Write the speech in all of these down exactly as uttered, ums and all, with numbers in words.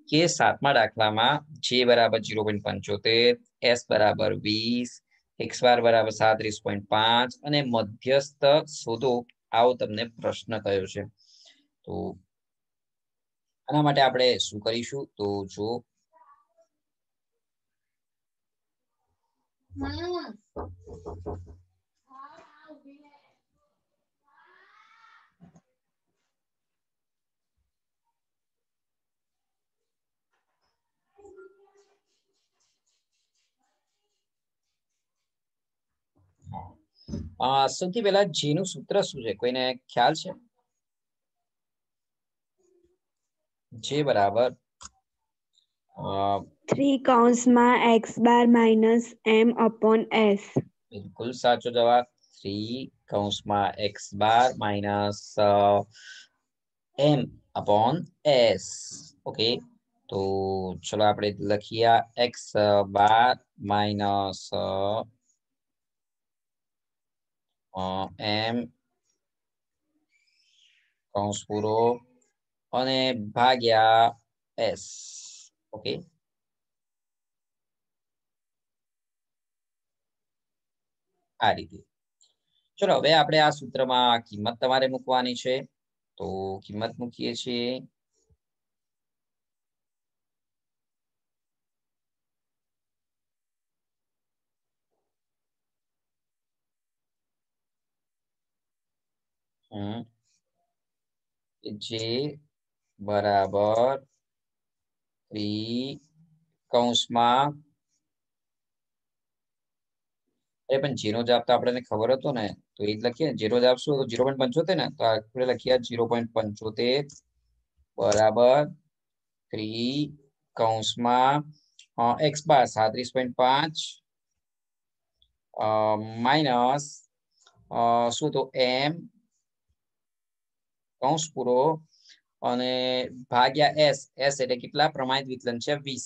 કે સાતમા દાખલામાં જે બરાબર ઝીરો પોઈન્ટ પંચોતેર, એસ બરાબર વીસ, એક્સ બાર બરાબર સાડત્રીસ પોઈન્ટ પાંચ અને મધ્યસ્થ શોધો આવો તમને પ્રશ્ન કયો છે. તો આના માટે આપણે શું કરીશું તો જો સૌથી પહેલા જી નું સૂત્ર શું છે કોઈને ખ્યાલ છે? જે બરાબર થ્રી કૌંસમાં x bar minus m upon s. બિલકુલ સાચો જવાબ. થ્રી કૌંસમાં x bar minus m upon s. Okay, તો ચલો આપણે લખીએ એક્સ બાર માઇનસ એમ કૌંસ પૂરો અને ભાગ્યા એસ. ઓકે, આ રીતે. ચલો હવે આપણે આ સૂત્રમાં કિંમત તમારે મૂકવાની છે, તો કિંમત મૂકીએ છીએ. હમ જે બરાબર થ્રી કૌંસમાં એ પણ જીરો જવાબ તો આપણને ખબર હતો ને, તો એ જ લખીએ ને. જીરો જવાબ શું હતો? ઝીરો પોઈન્ટ પંચોતેર ને, તો આપણે લખીએ ઝીરો પોઈન્ટ પંચોતેર બરાબર થ્રી કૌંસમાં એક્સ બાર સાડત્રીસ પોઈન્ટ પાંચ માઇનસ શું તો એમ કૌંસ પૂરો અને ભાગ્યા એસ. એસ એટલે કેટલા? પ્રમાણિત વિચલન છે વીસ.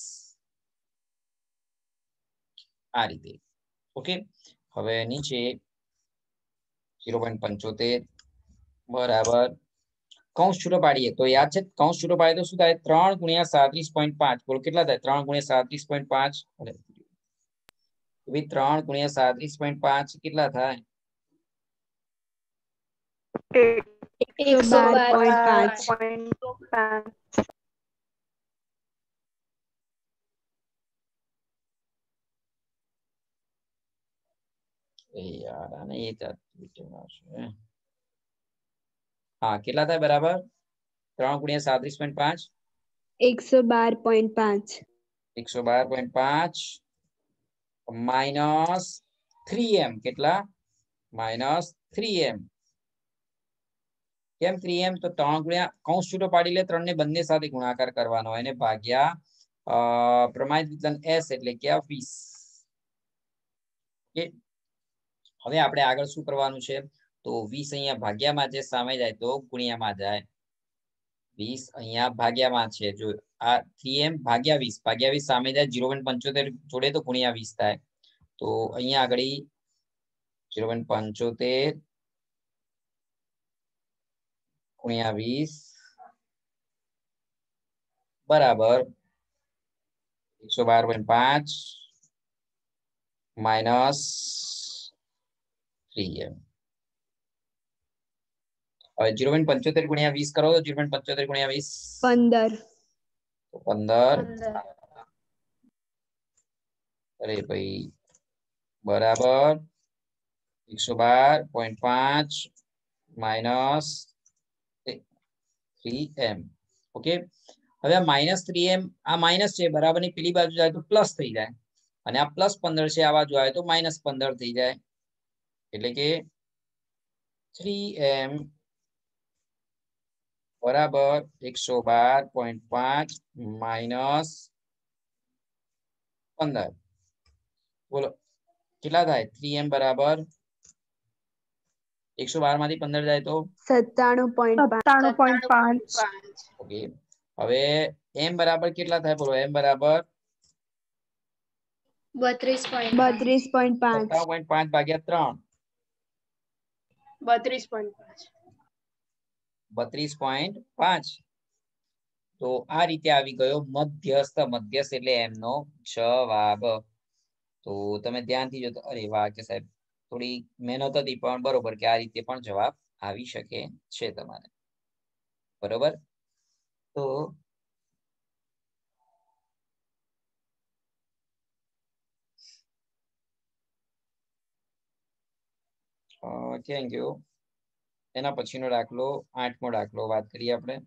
આ રીતે. ઓકે, હવે નીચે ઝીરો પોઈન્ટ પંચોતેર બરાબર કૌંસ છૂટો પાડીએ તો યાદ છે, કૌંસ છૂટો પાડીએ તો શું થાય? ત્રણ ગુણ્યા સાડત્રીસ પોઈન્ટ પાંચ. બોલો કેટલા થાય? ત્રણ ગુણ્યા સાડત્રીસ પોઈન્ટ પાંચ. ત્રણ ગુણ્યા સાડત્રીસ પોઈન્ટ પાંચ કેટલા થાય? એકસો બાર પોઈન્ટ પાંચ. યાર આને એ હા, કેટલા થાય બરાબર? ત્રણ ગુણ્યા સાડત્રીસ પોઈન્ટ પાંચ એકસો બાર પોઈન્ટ પાંચ. એકસો બાર પોઈન્ટ પાંચ માઇનસ થ્રી એમ. કેટલા? Minus three m. કેમ થ્રી એમ? તો ત્રણ ગુણ્યા કૌંસ છૂટો પાડી લે, ત્રણ ને બંને સાથે ગુણાકાર કરવાનો હોય, એને ભાગ્યા અ પ્રમાણિત વિચલન એસ એટલે કે વીસ. હવે આપણે આગળ શું કરવાનું છે? તો વીસ અહીંયા ભાગ્યામાં છે, સામે જાય તો ગુણ્યામાં જાય. વીસ અહીંયા ભાગ્યામાં છે, જો આ થ્રી એમ ભાગ્યા વીસ. ભાગ્યા વીસ સામે જાય, ઝીરો પોઈન્ટ પંચોતેર જોડે તો ગુણ્યા વીસ થાય. તો અહીંયા આગળ ઝીરો પોઈન્ટ પંચોતેર ગુણ્યા વીસ બરાબર એકસો બાર પોઈન્ટ પાંચ માઇનસ થ્રી એમ. હવે ઝીરો પોઈન્ટ પંચોતેર ગુણ્યા વીસ કરો તો ઝીરો પોઈન્ટ પંચોતેર ગુણ્યા વીસ પંદર. પંદર. અરે ભાઈ બરાબર એકસો બાર પોઈન્ટ પાંચ માઇનસ થ્રી એમ. ઓકે, હવે માઇનસ થ્રી એમ આ માઇનસ છે બરાબર ની પેલી બાજુ જાય તો પ્લસ થઈ જાય, અને આ પ્લસ પંદર છે આ બાજુ આવે તો માઇનસ પંદર થઈ જાય. એટલે કે થ્રી એમ બરાબર એકસો બાર પોઈન્ટ પાંચ માઇનસ પંદર. બોલો કેટલા થાય? થ્રી એમ બરાબર એકસો બાર માંથી પંદર જાય તો સત્તાણું પોઈન્ટ પાંચ. ઓકે, હવે એમ બરાબર કેટલા થાય? બોલો એમ બરાબર બત્રીસ પોઈન્ટ પાંચ. સત્તાવન પોઈન્ટ પાંચ ભાગ્યા ત્રણ બત્રીસ પોઈન્ટ પાંચ. બત્રીસ પોઈન્ટ પાંચ. તો આ રીતે આવી ગયો મધ્યસ્થ મધ્યસ્થ એટલે એમ નો જવાબ તો તમે ધ્યાનથી જો અરે વાહ કે સાહેબ થોડી મહેનત હતી પણ બરોબર કે આ રીતે પણ જવાબ આવી શકે છે તમારે બરોબર તો થેન્ક યુ એના પછીનો દાખલો આઠમો દાખલો વાત કરીએ આપણે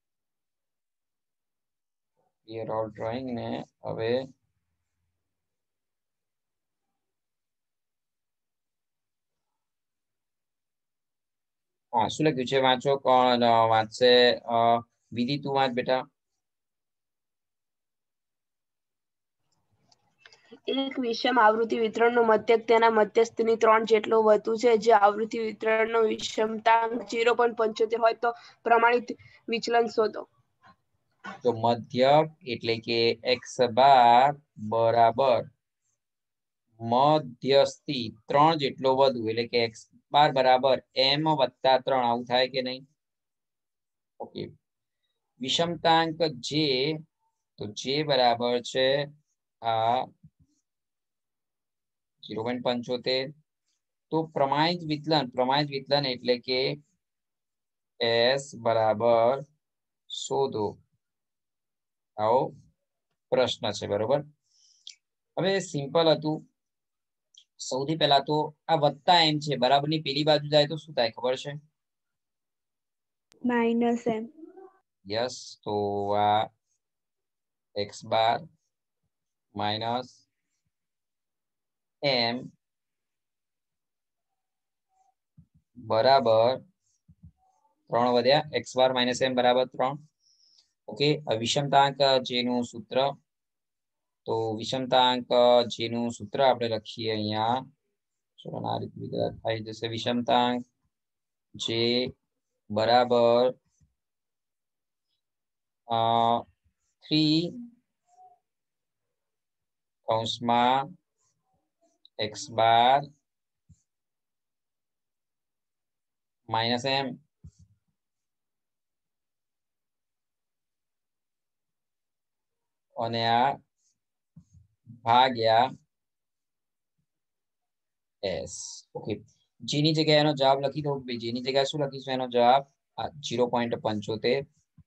ક્લિયર ઓલ ડ્રોઈંગ ને હવે હા શું લખ્યું છે વાંચો કોણ વાંચશે વિધિ તું વાંચ બેટા એક વિષમ આવૃત્તિ વિતરણનો મધ્યક તેના મધ્યસ્થની ત્રણ જેટલો વધુ છે જે આવૃત્તિ વિતરણનો વિષમતાંક ઝીરો પોઈન્ટ પંચોતેર હોય તો પ્રમાણિત વિચલન શોધો તો મધ્યક એટલે કે એક્સ બાર બરાબર મધ્યસ્થી ત્રણ જેટલો વધુ એટલે કે એક્સ બાર બરાબર એમ વત્તા ત્રણ આવું થાય કે નહીં ઓકે વિષમતાંક જે તો જે બરાબર છે આ ઝીરો પોઈન્ટ પંચોતેર તો પ્રમાણિત વિચલન પ્રમાણિત વિચલન એટલે કે એસ બરાબર શોધો આવો પ્રશ્ન છે બરોબર હવે સિમ્પલ હતું સૌથી પહેલા તો આ વત્તા એમ છે બરાબર ની પેલી બાજુ જાય તો શું થાય ખબર છે માઇનસ એમ યસ તો આ એક્સ બાર માઇનસ એમ બરાબર ત્રણ વધ્યા એક્સ બાર માઇનસ એમ બરાબર ત્રણ ઓકે વિષમતાંક જેનું સૂત્ર તો વિષમતાંક જેનું સૂત્ર આપણે લખીએ અહીંયા ચલો આ રીતે થઈ જશે વિષમતાંક જે બરાબર થ્રી કૌંસમાં એક્સ બાર માઇનસ એમ અને આ ભાગ્યા એસ ઓકે જેની જગ્યાએ એનો જવાબ લખી દો જેની જગ્યાએ શું લખીશું એનો જવાબ ઝીરો પોઈન્ટ પંચોતેર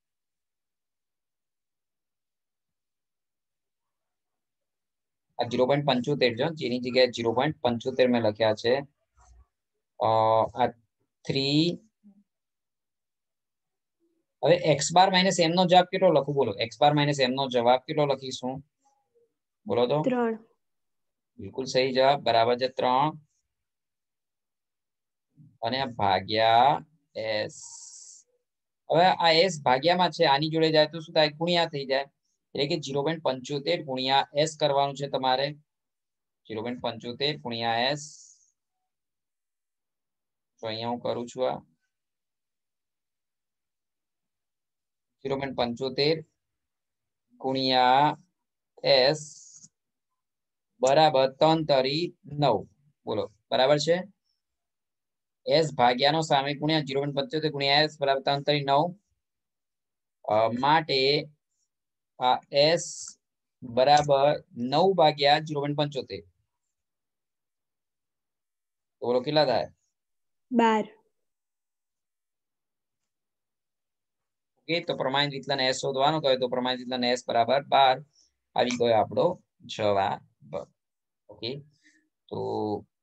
આ ઝીરો પોઈન્ટ પંચોતેર છે જેની જગ્યાએ ઝીરો પોઈન્ટ પંચોતેર મેં લખ્યા છે આ થ્રી હવે એક્સ બાર માઇનસ એમ નો જવાબ કેટલો લખું બોલો એક્સ બાર માઇનસ એમ નો જવાબ કેટલો લખીશું બોલો તો ત્રણ બિલકુલ સહી જવાબ બરાબર છે ત્રણ અને ભાગ્યા એસ હવે આ એસ ભાગ્યામાં છે આની જોડે જાય તો શું થાય ગુણ્યા થઈ જાય એટલે કે ઝીરો પોઈન્ટ પંચોતેર ગુણ્યા એસ કરવાનું છે તમારે ઝીરો પોઈન્ટ પંચોતેર ગુણ્યા એસ તો અહીંયા હું કરું છું આ ઝીરો પોઈન્ટ પંચોતેર ગુણ્યા એસ બરાબર ત્રણ તરી નવ બોલો બરાબર છે એસ ભાગ્યાનો સામે ગુણ્યા ઝીરો પોઈન્ટ પંચોતેર ગુણ્યા એસ બરાબર ત્રણ તરી નવ માટે આ એસ બરાબર નવ ભાગ્યા ઝીરો પોઈન્ટ પંચોતેર બોલો કેટલા થાય બાર ઓકે તો પ્રમાણિત વિચલન એસ શોધવાનું કહે તો પ્રમાણિત વિચલન એસ બરાબર બાર આવી ગયો આપણો જવાબ ઓકે તો